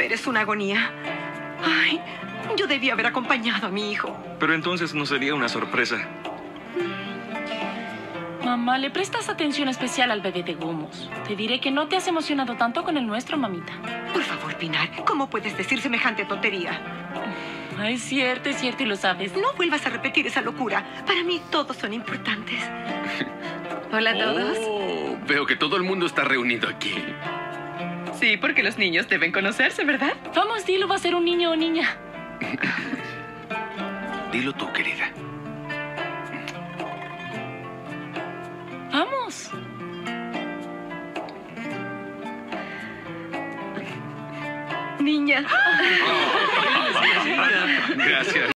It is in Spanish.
eres una agonía. Ay, yo debía haber acompañado a mi hijo. Pero entonces no sería una sorpresa. Mamá, le prestas atención especial al bebé de Gomos. Te diré que no te has emocionado tanto con el nuestro, mamita. Por favor, Pinar, ¿cómo puedes decir semejante tontería? Es cierto, y lo sabes. No vuelvas a repetir esa locura. Para mí todos son importantes. Hola a todos. Oh, veo que todo el mundo está reunido aquí. Sí, porque los niños deben conocerse, ¿verdad? Vamos, dilo, va a ser un niño o niña. Dilo tú, querida. Vamos. Niña. Gracias.